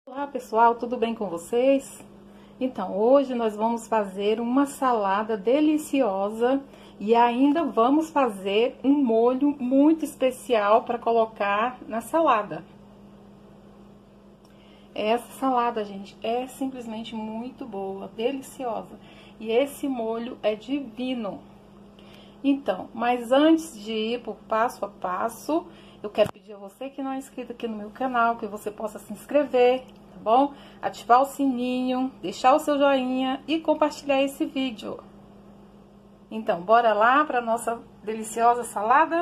Olá pessoal, tudo bem com vocês? Então, hoje nós vamos fazer uma salada deliciosa e ainda vamos fazer um molho muito especial para colocar na salada. Essa salada, gente, é simplesmente muito boa, deliciosa. E esse molho é divino. Então, mas antes de ir para o passo a passo, eu quero pedir a você que não é inscrito aqui no meu canal, que você possa se inscrever, tá bom? Ativar o sininho, deixar o seu joinha e compartilhar esse vídeo. Então, bora lá para nossa deliciosa salada?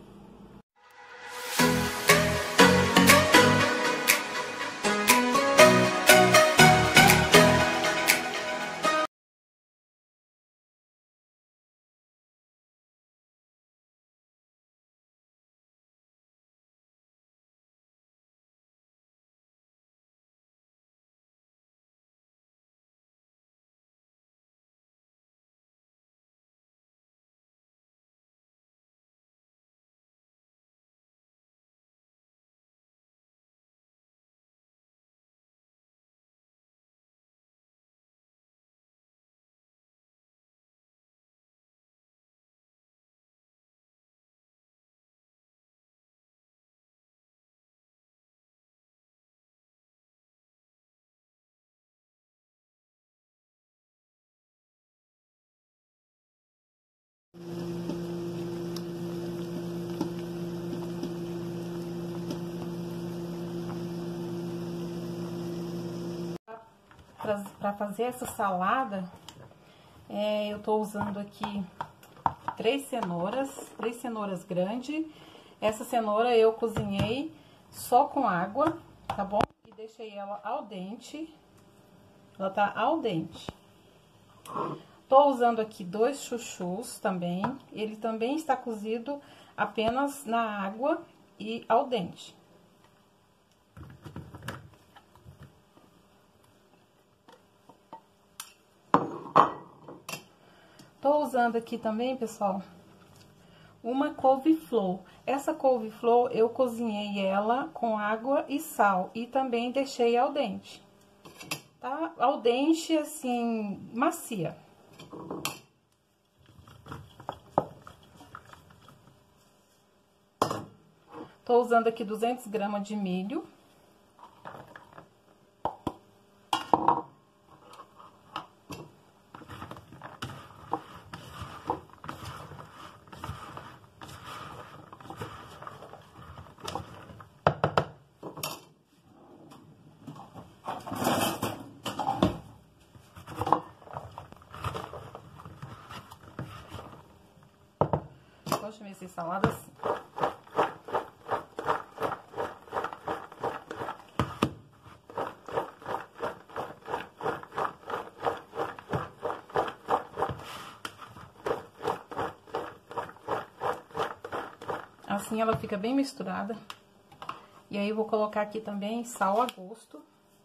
Para fazer essa salada, eu tô usando aqui três cenouras grandes. Essa cenoura eu cozinhei só com água, tá bom? E deixei ela al dente. Ela tá al dente. Tô usando aqui 2 chuchus também. Ele também está cozido apenas na água e al dente. Tô usando aqui também, pessoal, uma couve-flor. Essa couve-flor eu cozinhei ela com água e sal e também deixei al dente, tá? Al dente, assim, macia. Tô usando aqui 200 gramas de milho. Gosto de mexer salada assim. Assim ela fica bem misturada. E aí eu vou colocar aqui também sal a gosto.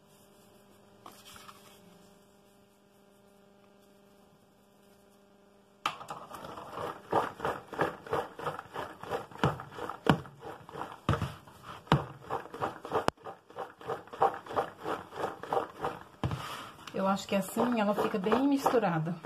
Eu acho que assim ela fica bem misturada.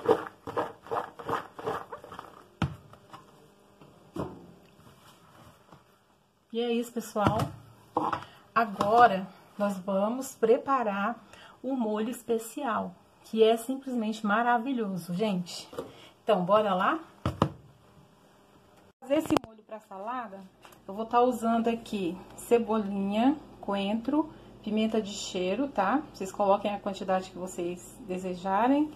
E é isso, pessoal. Agora, nós vamos preparar o molho especial, que é simplesmente maravilhoso, gente. Então, bora lá? Para fazer esse molho para salada, eu vou estar usando aqui cebolinha, coentro, pimenta de cheiro, tá? Vocês coloquem a quantidade que vocês desejarem.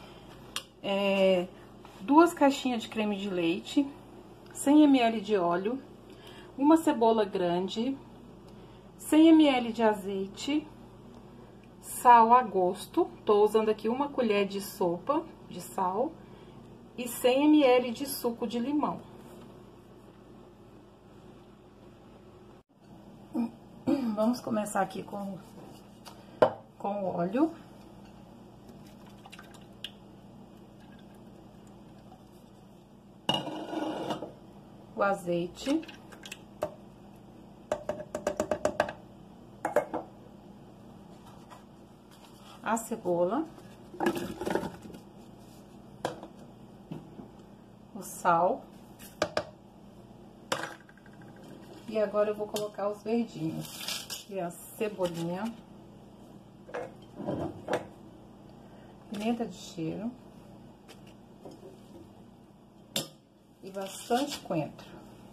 2 caixinhas de creme de leite, 100 ml de óleo, uma cebola grande, 100 ml de azeite, sal a gosto. Tô usando aqui 1 colher de sopa de sal e 100 ml de suco de limão. Vamos começar aqui com o óleo. O azeite. a cebola, o sal. E agora eu vou colocar os verdinhos. E a cebolinha, pimenta de cheiro e bastante coentro.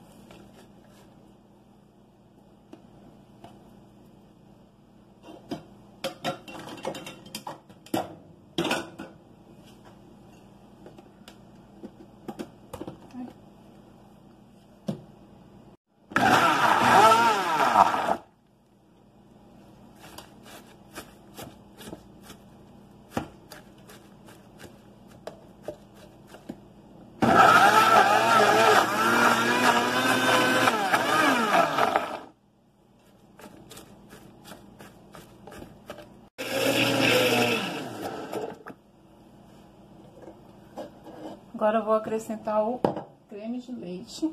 Agora eu vou acrescentar o creme de leite.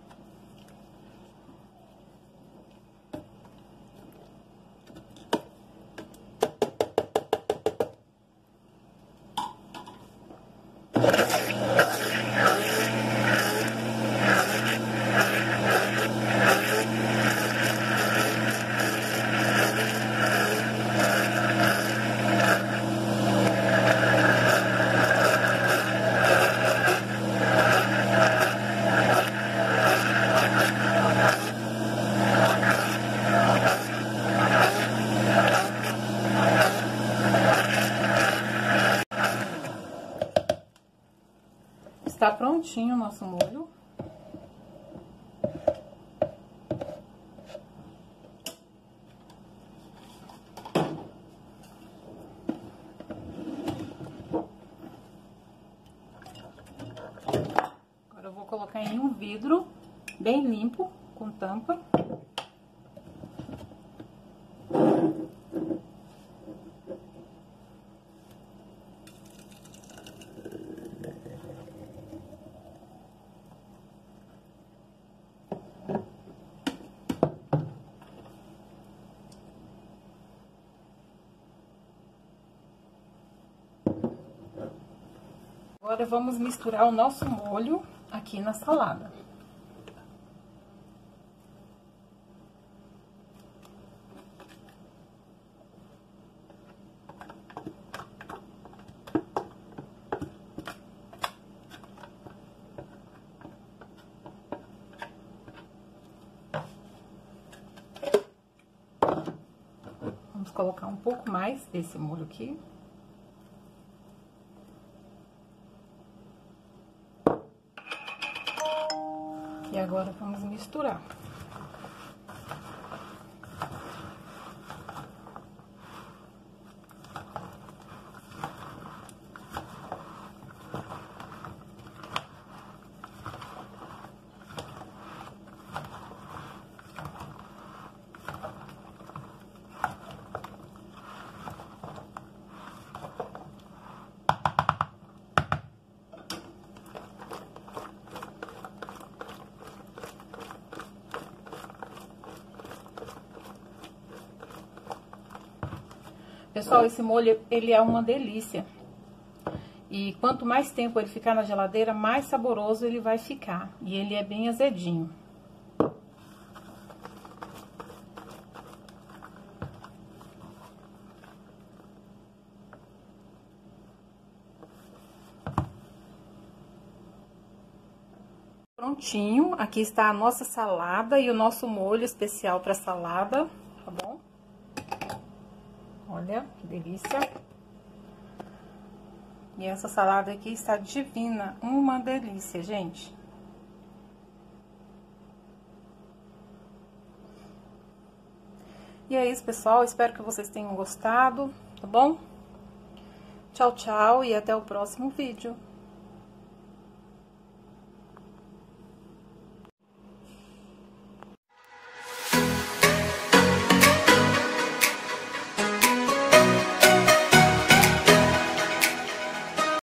Está prontinho o nosso molho. Agora eu vou colocar em um vidro bem limpo, com tampa. Agora vamos misturar o nosso molho aqui na salada. Vamos colocar um pouco mais desse molho aqui. E agora vamos misturar. Pessoal, esse molho, ele é uma delícia. E quanto mais tempo ele ficar na geladeira, mais saboroso ele vai ficar. E ele é bem azedinho. Prontinho, aqui está a nossa salada e o nosso molho especial para salada, tá bom? Olha, que delícia. E essa salada aqui está divina, uma delícia, gente. E é isso, pessoal, espero que vocês tenham gostado, tá bom? Tchau, tchau e até o próximo vídeo.